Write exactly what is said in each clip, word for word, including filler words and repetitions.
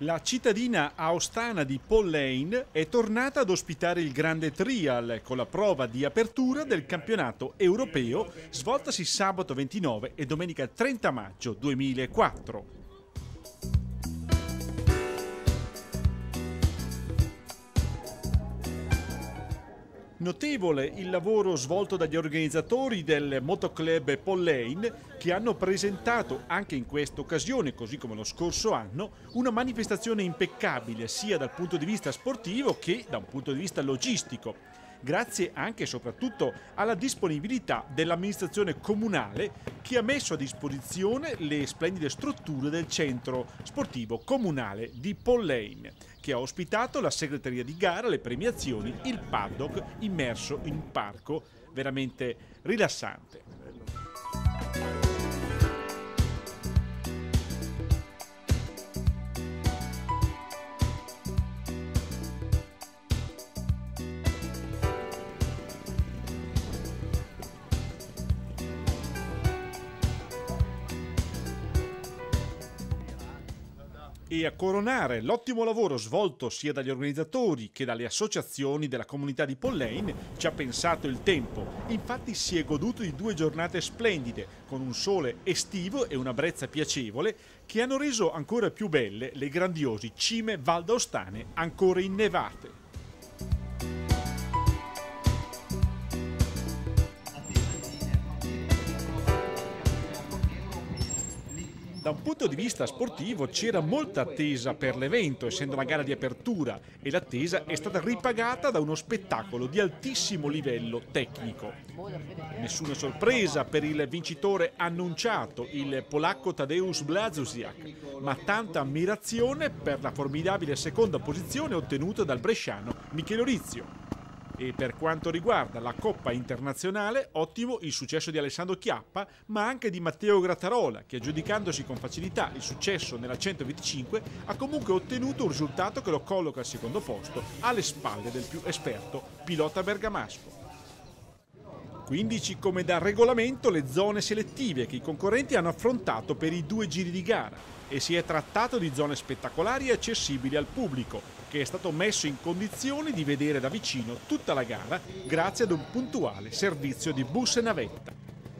La cittadina aostana di Paul Lane è tornata ad ospitare il grande trial con la prova di apertura del campionato europeo svoltasi sabato ventinove e domenica trenta maggio duemilaquattro. Notevole il lavoro svolto dagli organizzatori del Motoclub Paul Lane, che hanno presentato anche in questa occasione, così come lo scorso anno, una manifestazione impeccabile sia dal punto di vista sportivo che da un punto di vista logistico, grazie anche e soprattutto alla disponibilità dell'amministrazione comunale che ha messo a disposizione le splendide strutture del centro sportivo comunale di Paul Lane, che ha ospitato la segreteria di gara, le premiazioni, il paddock immerso in un parco veramente rilassante. E a coronare l'ottimo lavoro svolto sia dagli organizzatori che dalle associazioni della comunità di Paul Lane ci ha pensato il tempo. Infatti si è goduto di due giornate splendide, con un sole estivo e una brezza piacevole, che hanno reso ancora più belle le grandiosi cime valdostane ancora innevate. Da un punto di vista sportivo c'era molta attesa per l'evento, essendo una gara di apertura, e l'attesa è stata ripagata da uno spettacolo di altissimo livello tecnico. Nessuna sorpresa per il vincitore annunciato, il polacco Tadeusz Błażusiak, ma tanta ammirazione per la formidabile seconda posizione ottenuta dal bresciano Michele Orizio. E per quanto riguarda la Coppa Internazionale, ottimo il successo di Alessandro Chiappa, ma anche di Matteo Grattarola, che aggiudicandosi con facilità il successo nella centoventicinque ha comunque ottenuto un risultato che lo colloca al secondo posto, alle spalle del più esperto pilota bergamasco. quindici come da regolamento le zone selettive che i concorrenti hanno affrontato per i due giri di gara, e si è trattato di zone spettacolari e accessibili al pubblico, che è stato messo in condizioni di vedere da vicino tutta la gara grazie ad un puntuale servizio di bus e navetta.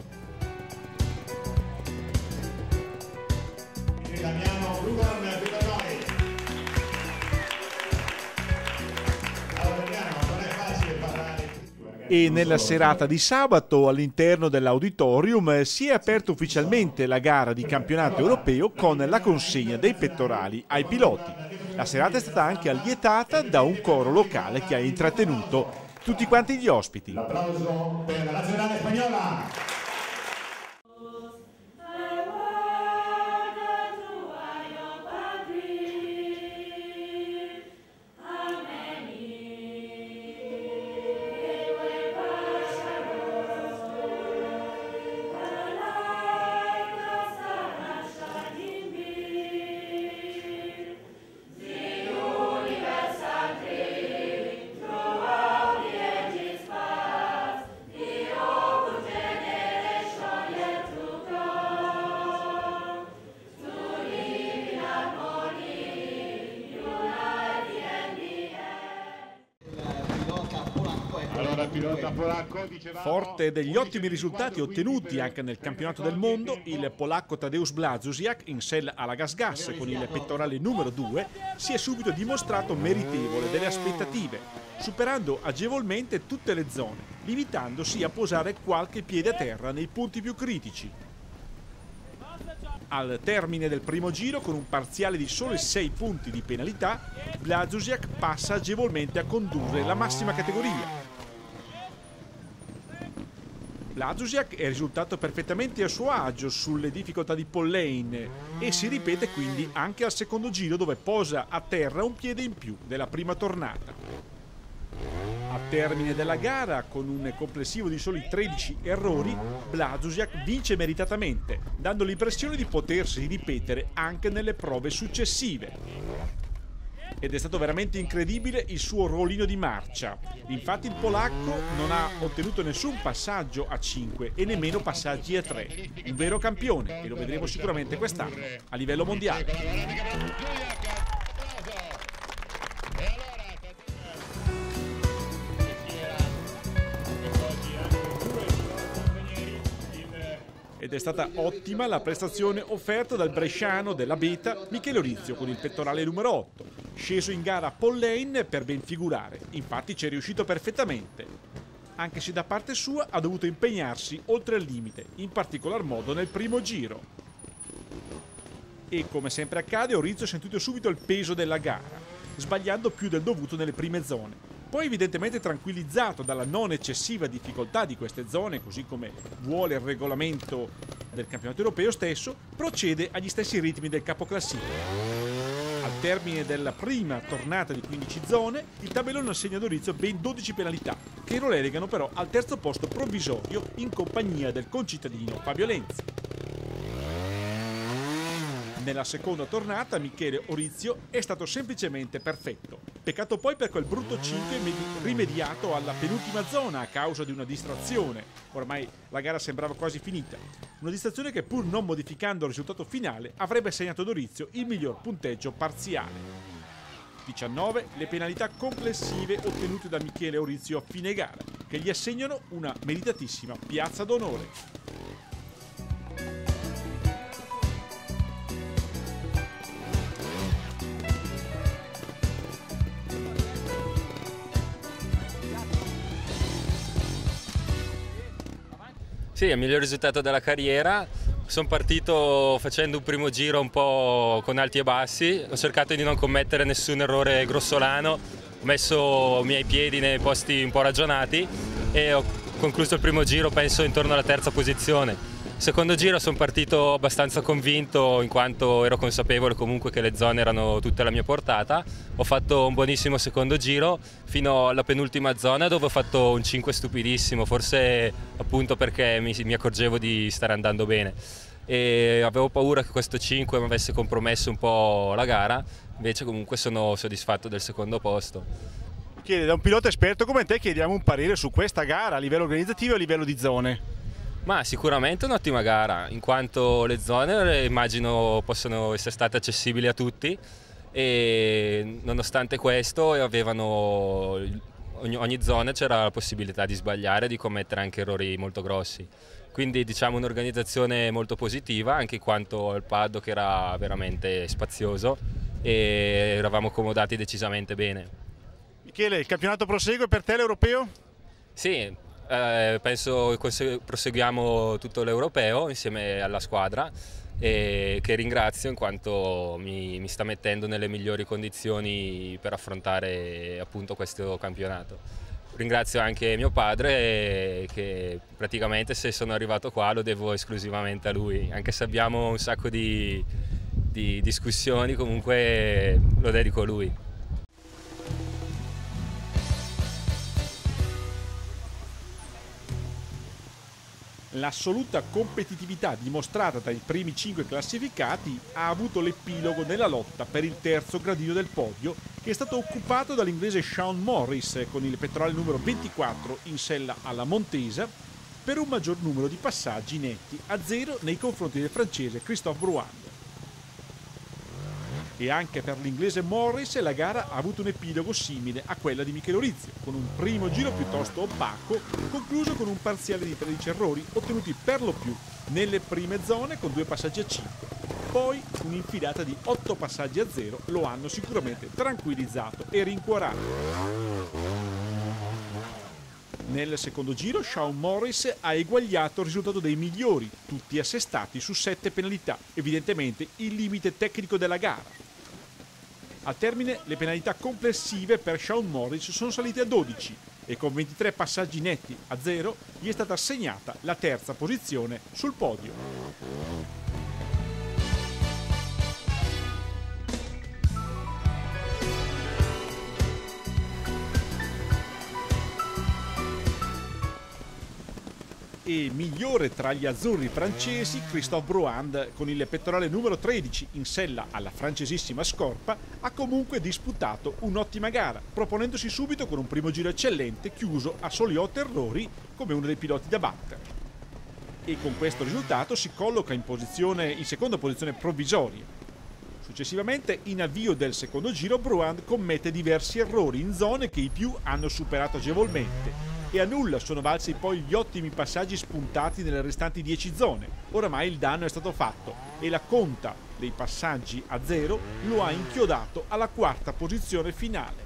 E nella serata di sabato all'interno dell'auditorium si è aperta ufficialmente la gara di campionato europeo con la consegna dei pettorali ai piloti. La serata è stata anche allietata da un coro locale che ha intrattenuto tutti quanti gli ospiti. L'applauso per la nazionale spagnola. Forte degli ottimi risultati ottenuti anche nel campionato del mondo, il polacco Tadeusz Błażusiak, in sella alla Gas Gas con il pettorale numero due, si è subito dimostrato meritevole delle aspettative, superando agevolmente tutte le zone, limitandosi a posare qualche piede a terra nei punti più critici. Al termine del primo giro, con un parziale di sole sei punti di penalità, Błażusiak passa agevolmente a condurre la massima categoria. Błażusiak è risultato perfettamente a suo agio sulle difficoltà di Paul Lane e si ripete quindi anche al secondo giro, dove posa a terra un piede in più della prima tornata. A termine della gara, con un complessivo di soli tredici errori, Błażusiak vince meritatamente, dando l'impressione di potersi ripetere anche nelle prove successive. Ed è stato veramente incredibile il suo ruolino di marcia. Infatti il polacco non ha ottenuto nessun passaggio a cinque e nemmeno passaggi a tre. Un vero campione, e lo vedremo sicuramente quest'anno a livello mondiale. ed è stata ottima la prestazione offerta dal bresciano della Beta Michele Orizio con il pettorale numero otto, sceso in gara a pole lane per ben figurare, infatti ci è riuscito perfettamente, anche se da parte sua ha dovuto impegnarsi oltre il limite, in particolar modo nel primo giro. E come sempre accade, Orizio ha sentito subito il peso della gara, sbagliando più del dovuto nelle prime zone. Poi evidentemente tranquillizzato dalla non eccessiva difficoltà di queste zone, così come vuole il regolamento del campionato europeo stesso, procede agli stessi ritmi del capoclassifica. Al termine della prima tornata di quindici zone, il tabellone assegna ad Orizio ben dodici penalità, che lo relegano però al terzo posto provvisorio in compagnia del concittadino Fabio Lenzi. Nella seconda tornata Michele Orizio è stato semplicemente perfetto. Peccato poi per quel brutto cinque rimediato alla penultima zona a causa di una distrazione. Ormai la gara sembrava quasi finita. Una distrazione che, pur non modificando il risultato finale, avrebbe assegnato ad Orizio il miglior punteggio parziale. diciannove le penalità complessive ottenute da Michele Orizio a fine gara, che gli assegnano una meritatissima piazza d'onore. Sì, è il miglior risultato della carriera. Sono partito facendo un primo giro un po' con alti e bassi, ho cercato di non commettere nessun errore grossolano, ho messo i miei piedi nei posti un po' ragionati e ho concluso il primo giro penso intorno alla terza posizione. Secondo giro sono partito abbastanza convinto in quanto ero consapevole comunque che le zone erano tutte alla mia portata. Ho fatto un buonissimo secondo giro fino alla penultima zona dove ho fatto un cinque stupidissimo, forse appunto perché mi, mi accorgevo di stare andando bene. E avevo paura che questo cinque mi avesse compromesso un po' la gara, invece comunque sono soddisfatto del secondo posto. Chiede, da un pilota esperto come te chiediamo un parere su questa gara a livello organizzativo e a livello di zone. Ma sicuramente un'ottima gara, in quanto le zone immagino possono essere state accessibili a tutti e nonostante questo avevano, ogni, ogni zona c'era la possibilità di sbagliare e di commettere anche errori molto grossi. Quindi diciamo un'organizzazione molto positiva anche in quanto il paddock era veramente spazioso e eravamo accomodati decisamente bene. Michele, il campionato prosegue per te l'europeo? Sì. Eh, penso che proseguiamo tutto l'europeo insieme alla squadra e che ringrazio in quanto mi, mi sta mettendo nelle migliori condizioni per affrontare appunto questo campionato. Ringrazio anche mio padre che praticamente se sono arrivato qua lo devo esclusivamente a lui, anche se abbiamo un sacco di, di discussioni comunque lo dedico a lui. L'assoluta competitività dimostrata dai primi cinque classificati ha avuto l'epilogo nella lotta per il terzo gradino del podio, che è stato occupato dall'inglese Shaun Morris con il pettorale numero ventiquattro in sella alla Montesa per un maggior numero di passaggi netti a zero nei confronti del francese Christophe Bruand. E anche per l'inglese Morris la gara ha avuto un epilogo simile a quella di Michele Orizio, con un primo giro piuttosto opaco, concluso con un parziale di tredici errori ottenuti per lo più nelle prime zone con due passaggi a cinque. Poi un'infilata di otto passaggi a zero lo hanno sicuramente tranquillizzato e rincuorato. Nel secondo giro Shaun Morris ha eguagliato il risultato dei migliori, tutti assestati su sette penalità, evidentemente il limite tecnico della gara. Al termine le penalità complessive per Shaun Morris sono salite a dodici e con ventitré passaggi netti a zero gli è stata assegnata la terza posizione sul podio. E migliore tra gli azzurri francesi, Christophe Bruand con il pettorale numero tredici in sella alla francesissima scorpa ha comunque disputato un'ottima gara, proponendosi subito con un primo giro eccellente chiuso a soli otto errori come uno dei piloti da battere. E con questo risultato si colloca in, posizione, in seconda posizione provvisoria. Successivamente, in avvio del secondo giro, Bruand commette diversi errori in zone che i più hanno superato agevolmente, e a nulla sono valsi poi gli ottimi passaggi spuntati nelle restanti dieci zone. Oramai il danno è stato fatto e la conta dei passaggi a zero lo ha inchiodato alla quarta posizione finale.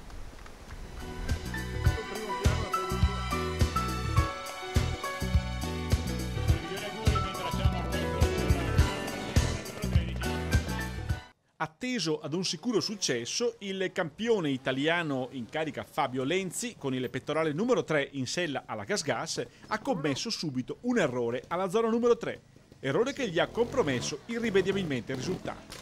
Atteso ad un sicuro successo, il campione italiano in carica Fabio Lenzi, con il pettorale numero tre in sella alla Gas Gas, ha commesso subito un errore alla zona numero tre, errore che gli ha compromesso irrimediabilmente il risultato.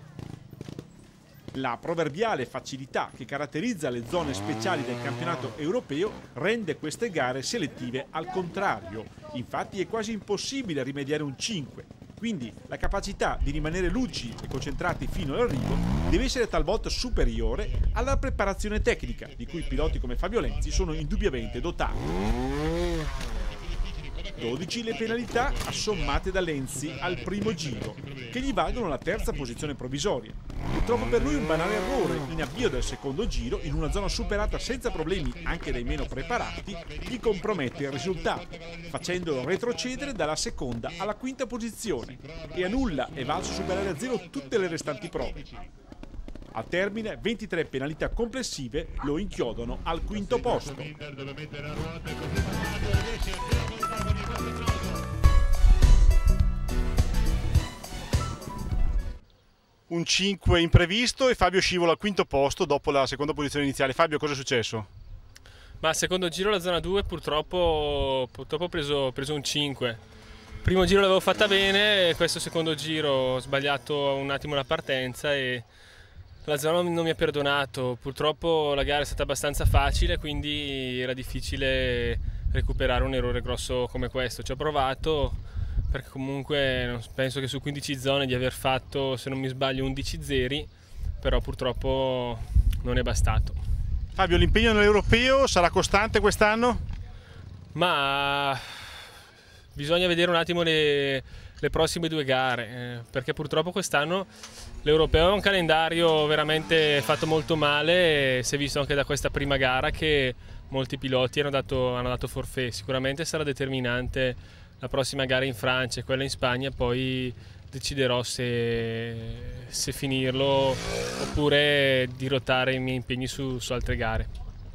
La proverbiale facilità che caratterizza le zone speciali del campionato europeo rende queste gare selettive al contrario, infatti è quasi impossibile rimediare un cinque. Quindi la capacità di rimanere lucidi e concentrati fino all'arrivo deve essere talvolta superiore alla preparazione tecnica, di cui piloti come Fabio Lenzi sono indubbiamente dotati. dodici le penalità assommate da Lenzi al primo giro, che gli valgono la terza posizione provvisoria. Purtroppo per lui un banale errore in avvio del secondo giro, in una zona superata senza problemi anche dai meno preparati, gli compromette il risultato, facendolo retrocedere dalla seconda alla quinta posizione, e a nulla è valso superare a zero tutte le restanti prove. Al termine, ventitré penalità complessive lo inchiodano al quinto posto. Un cinque imprevisto e Fabio scivola al quinto posto dopo la seconda posizione iniziale. Fabio, cosa è successo? Ma al secondo giro la zona due purtroppo, purtroppo ho preso, preso un cinque. Primo giro l'avevo fatta bene, questo secondo giro ho sbagliato un attimo la partenza e la zona non mi ha perdonato. Purtroppo la gara è stata abbastanza facile, quindi era difficile recuperare un errore grosso come questo. Ci ho provato, perché comunque penso che su quindici zone di aver fatto, se non mi sbaglio, undici zeri, però purtroppo non è bastato. Fabio, l'impegno nell'europeo sarà costante quest'anno? Ma bisogna vedere un attimo le, le prossime due gare, eh, perché purtroppo quest'anno l'europeo è un calendario veramente fatto molto male, e si è visto anche da questa prima gara che molti piloti hanno dato, hanno dato forfait. Sicuramente sarà determinante la prossima gara in Francia e quella in Spagna, poi deciderò se, se finirlo oppure dirottare i miei impegni su, su altre gare.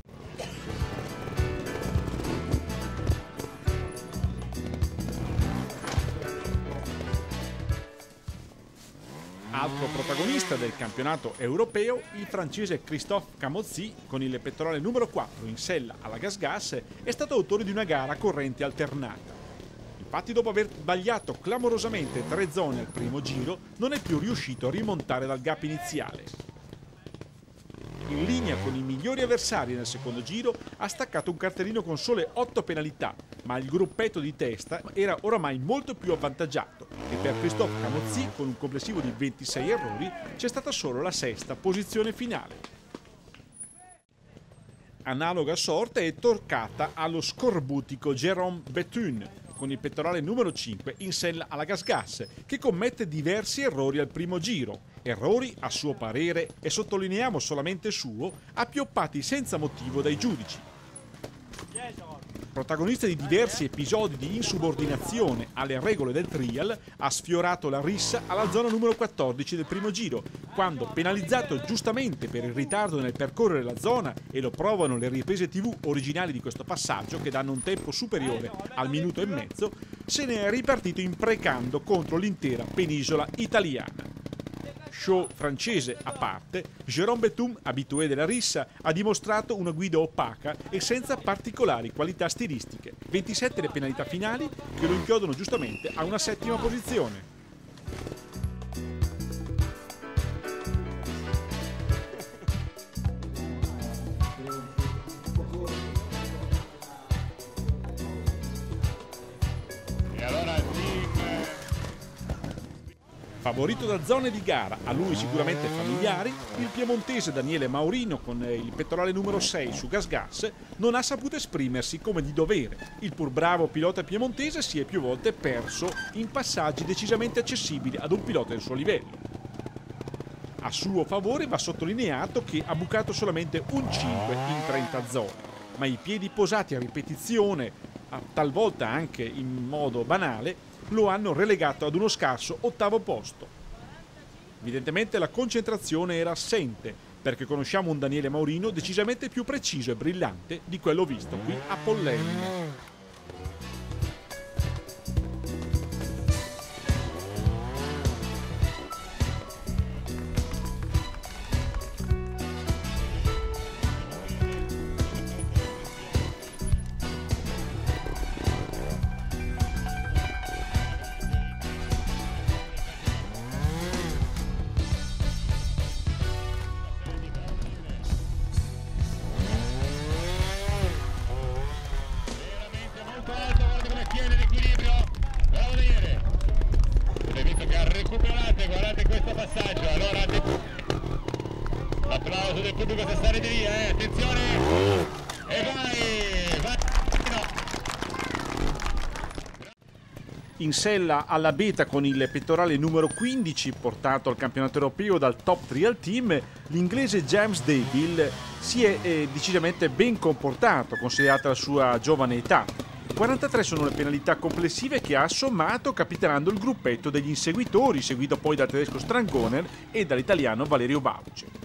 Altro protagonista del campionato europeo, il francese Christophe Camozzi, con il pettorale numero quattro in sella alla Gas Gas, è stato autore di una gara corrente alternata. Infatti, dopo aver sbagliato clamorosamente tre zone al primo giro, non è più riuscito a rimontare dal gap iniziale. In linea con i migliori avversari nel secondo giro, ha staccato un cartellino con sole otto penalità, ma il gruppetto di testa era oramai molto più avvantaggiato e per Christophe Camozzi, con un complessivo di ventisei errori, c'è stata solo la sesta posizione finale. Analoga sorte è toccata allo scorbutico Jérôme Bethune, con il pettorale numero cinque in sella alla Gas Gas, che commette diversi errori al primo giro. Errori, a suo parere, e sottolineiamo solamente suo, appioppati senza motivo dai giudici. Protagonista di diversi episodi di insubordinazione alle regole del trial, ha sfiorato la rissa alla zona numero quattordici del primo giro, quando, penalizzato giustamente per il ritardo nel percorrere la zona, e lo provano le riprese tivù originali di questo passaggio, che danno un tempo superiore al minuto e mezzo, se ne è ripartito imprecando contro l'intera penisola italiana. Show francese a parte, Jérôme Bethune, abitué della rissa, ha dimostrato una guida opaca e senza particolari qualità stilistiche. ventisette le penalità finali, che lo inchiodano giustamente a una settima posizione. Favorito da zone di gara a lui sicuramente familiari, il piemontese Daniele Maurino, con il pettorale numero sei su Gas Gas, non ha saputo esprimersi come di dovere. Il pur bravo pilota piemontese si è più volte perso in passaggi decisamente accessibili ad un pilota del suo livello. A suo favore va sottolineato che ha bucato solamente un cinque in trenta zone. ma i piedi posati a ripetizione, talvolta anche in modo banale, lo hanno relegato ad uno scarso ottavo posto. Evidentemente la concentrazione era assente, perché conosciamo un Daniele Maurino decisamente più preciso e brillante di quello visto qui a Pollenn. Guardate questo passaggio, allora l'applauso del pubblico se stare di lì, eh, attenzione, e vai, vai. In sella alla beta con il pettorale numero quindici portato al campionato europeo dal top trial team, l'inglese James Deville si è eh, decisamente ben comportato considerata la sua giovane età. quarantatré sono le penalità complessive che ha sommato capitanando il gruppetto degli inseguitori, seguito poi dal tedesco Strangoner e dall'italiano Valerio Bauce.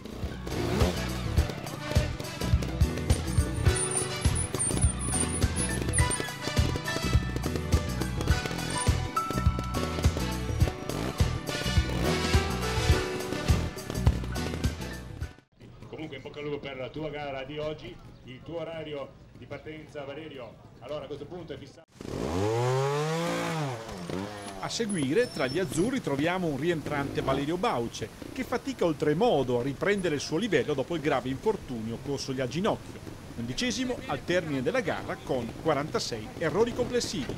Comunque in bocca al lupo per la tua gara di oggi, il tuo orario di partenza, Valerio. Allora a questo punto è fissato. A seguire, tra gli azzurri troviamo un rientrante Valerio Bauce, che fatica oltremodo a riprendere il suo livello dopo il grave infortunio corsogli al ginocchio. Undicesimo al termine della gara con quarantasei errori complessivi.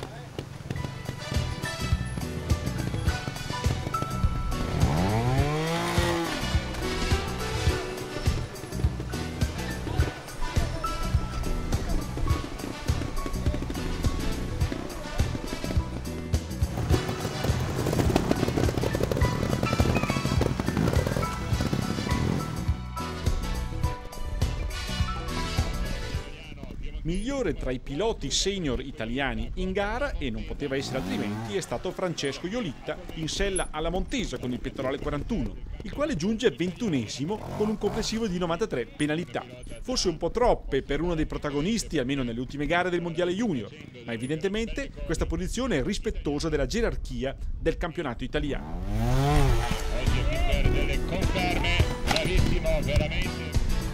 Migliore tra i piloti senior italiani in gara, e non poteva essere altrimenti, è stato Francesco Iolitta in sella alla Montesa con il pettorale quarantuno, il quale giunge ventunesimo con un complessivo di novantatré penalità. Forse un po' troppe per uno dei protagonisti, almeno nelle ultime gare del Mondiale Junior, ma evidentemente questa posizione è rispettosa della gerarchia del campionato italiano. Oggi è per delle conferme, bravissimo, veramente.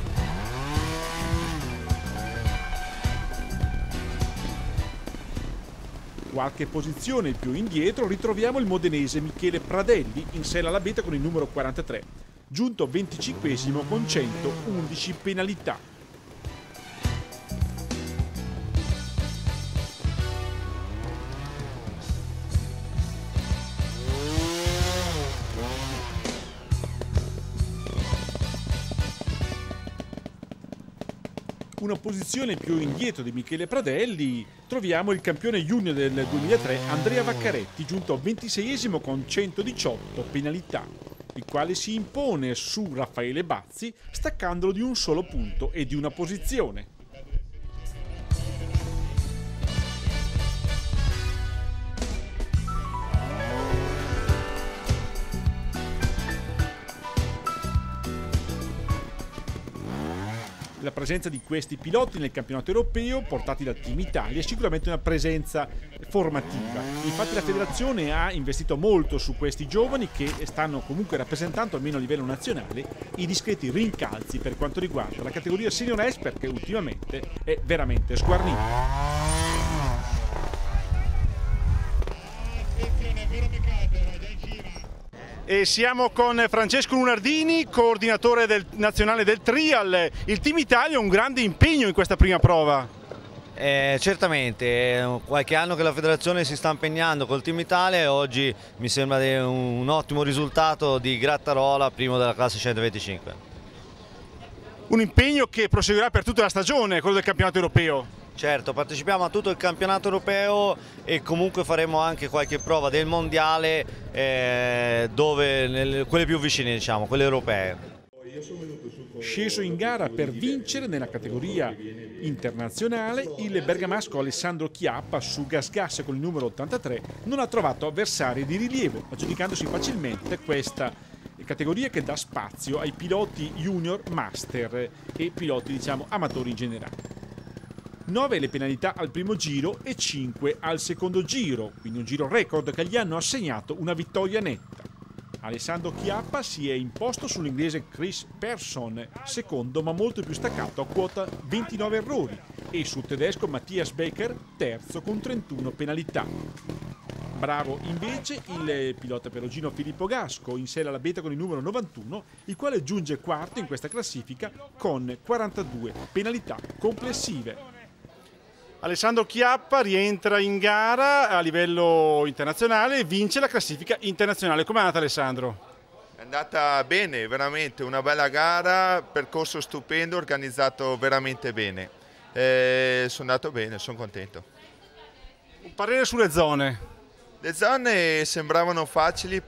Qualche posizione più indietro ritroviamo il modenese Michele Pradelli in sella alla beta con il numero quarantatré, giunto venticinquesimo con centoundici penalità. Una posizione più indietro di Michele Pradelli troviamo il campione junior del duemilatré Andrea Vaccaretti, giunto ventiseiesimo con centodiciotto penalità, il quale si impone su Raffaele Bazzi staccandolo di un solo punto e di una posizione. La presenza di questi piloti nel campionato europeo portati dal Team Italia è sicuramente una presenza formativa. Infatti la federazione ha investito molto su questi giovani che stanno comunque rappresentando, almeno a livello nazionale, i discreti rincalzi per quanto riguarda la categoria Senior Expert, che ultimamente è veramente sguarnita. E siamo con Francesco Lunardini, coordinatore del, nazionale del trial. Il Team Italia ha un grande impegno in questa prima prova. Eh, certamente, è qualche anno che la federazione si sta impegnando col Team Italia e oggi mi sembra un, un ottimo risultato di Grattarola, primo della classe centoventicinque. Un impegno che proseguirà per tutta la stagione, quello del campionato europeo. Certo, partecipiamo a tutto il campionato europeo e comunque faremo anche qualche prova del mondiale, eh, dove, nelle, quelle più vicine, diciamo, quelle europee. Sceso in gara per vincere nella categoria internazionale, il bergamasco Alessandro Chiappa su gas gas con il numero ottantatré non ha trovato avversari di rilievo, aggiudicandosi facilmente questa categoria che dà spazio ai piloti junior master e piloti diciamo amatori in generale. nove le penalità al primo giro e cinque al secondo giro, quindi un giro record che gli hanno assegnato una vittoria netta. Alessandro Chiappa si è imposto sull'inglese Chris Persson, secondo ma molto più staccato a quota ventinove errori, e sul tedesco Matthias Becker, terzo con trentuno penalità. Bravo invece il pilota perugino Filippo Gasco, in sella alla beta con il numero novantuno, il quale giunge quarto in questa classifica con quarantadue penalità complessive. Alessandro Chiappa rientra in gara a livello internazionale e vince la classifica internazionale. Com'è andata, Alessandro? È andata bene, veramente una bella gara, percorso stupendo, organizzato veramente bene. Eh, sono andato bene, sono contento. Un parere sulle zone? Le zone sembravano facili,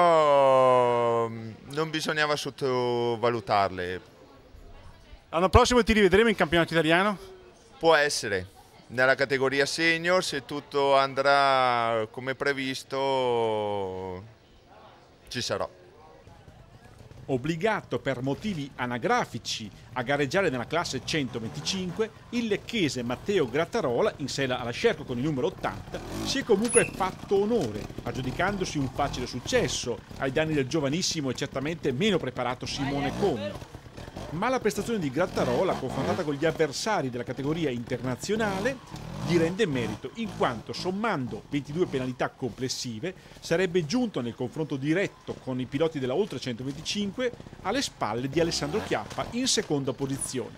però non bisognava sottovalutarle. L'anno prossimo ti rivedremo in campionato italiano? Può essere. Nella categoria senior, se tutto andrà come previsto, ci sarò. Obbligato per motivi anagrafici a gareggiare nella classe centoventicinque, il lecchese Matteo Grattarola, in sella alla Scerco con il numero ottanta, si è comunque fatto onore, aggiudicandosi un facile successo ai danni del giovanissimo e certamente meno preparato Simone Conno. Ma la prestazione di Grattarola, confrontata con gli avversari della categoria internazionale, gli rende merito, in quanto sommando ventidue penalità complessive sarebbe giunto nel confronto diretto con i piloti della Oltre centoventicinque alle spalle di Alessandro Chiappa in seconda posizione.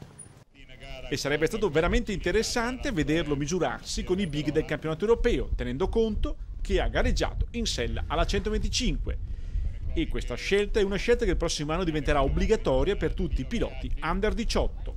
E sarebbe stato veramente interessante vederlo misurarsi con i big del campionato europeo, tenendo conto che ha gareggiato in sella alla centoventicinque. E questa scelta è una scelta che il prossimo anno diventerà obbligatoria per tutti i piloti under diciotto.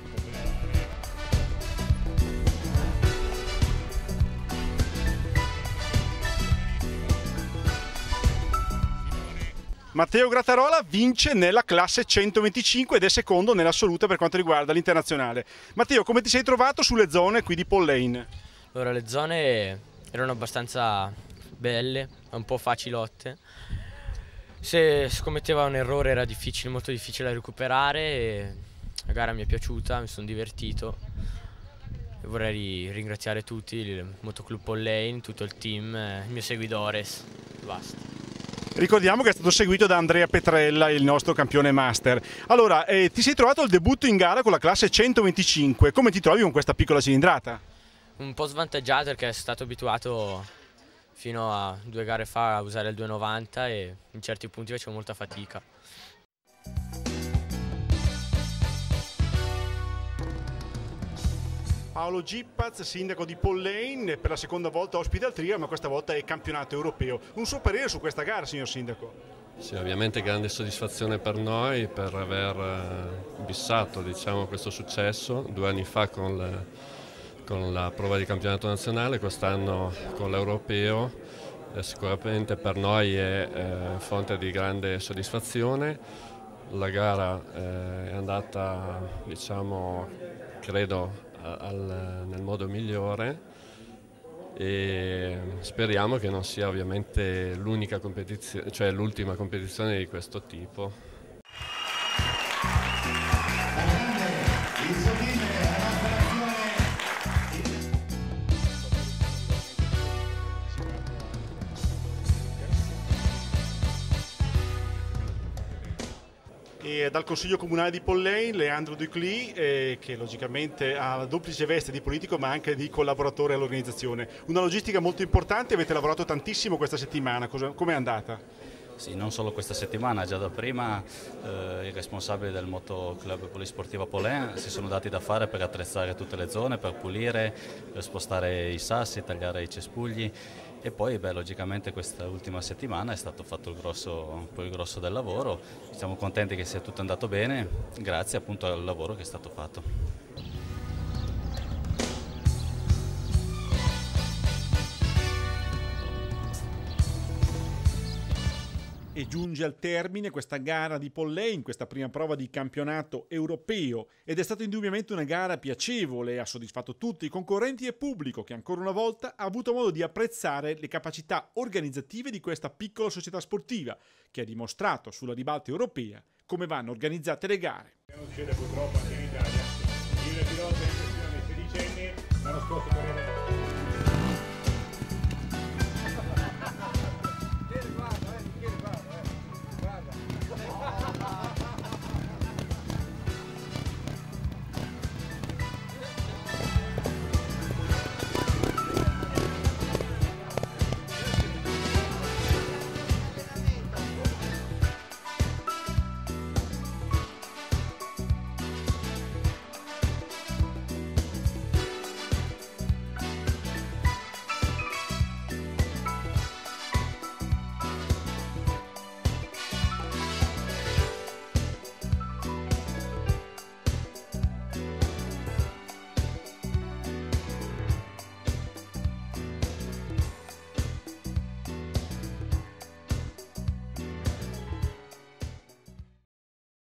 Matteo Grattarola vince nella classe centoventicinque ed è secondo nell'assoluta per quanto riguarda l'internazionale. Matteo, come ti sei trovato sulle zone qui di Paul Lane? Allora, le zone erano abbastanza belle, un po' facilotte. Se scommetteva un errore era difficile, molto difficile da recuperare e la gara mi è piaciuta, mi sono divertito e vorrei ringraziare tutti, il Motoclub Paul Lane, tutto il team, il mio seguidores, basta. Ricordiamo che è stato seguito da Andrea Petrella, il nostro campione master. Allora, eh, ti sei trovato al debutto in gara con la classe centoventicinque, come ti trovi con questa piccola cilindrata? Un po' svantaggiato perché sono stato abituato fino a due gare fa a usare il due novanta e in certi punti facevo molta fatica. Paolo Gippaz, sindaco di Paul Lane, per la seconda volta ospite al Trial, ma questa volta è campionato europeo. Un suo parere su questa gara, signor sindaco? Sì, ovviamente grande soddisfazione per noi per aver bissato, diciamo, questo successo due anni fa con le con la prova di campionato nazionale, quest'anno con l'europeo. Eh, sicuramente per noi è eh, fonte di grande soddisfazione. La gara eh, è andata, diciamo, credo al, nel modo migliore e speriamo che non sia ovviamente l'unica competizione, cioè l'ultima competizione di questo tipo. E dal Consiglio Comunale di Paul Lane, Leandro Ducli, eh, che logicamente ha la duplice veste di politico ma anche di collaboratore all'organizzazione. Una logistica molto importante, avete lavorato tantissimo questa settimana, come è andata? Sì, non solo questa settimana, già da prima eh, i responsabili del Motoclub Polisportivo Paul Lane si sono dati da fare per attrezzare tutte le zone, per pulire, per spostare i sassi, tagliare i cespugli. E poi beh, logicamente questa ultima settimana è stato fatto il grosso, poi il grosso del lavoro, siamo contenti che sia tutto andato bene grazie appunto al lavoro che è stato fatto. E E giunge al termine questa gara di Paul Lane, questa prima prova di campionato europeo, ed è stata indubbiamente una gara piacevole, ha soddisfatto tutti i concorrenti e pubblico che ancora una volta ha avuto modo di apprezzare le capacità organizzative di questa piccola società sportiva che ha dimostrato sulla ribalta europea come vanno organizzate le gare. Succede purtroppo anche in Italia, il pilota in questione sedicenne l'anno scorso correva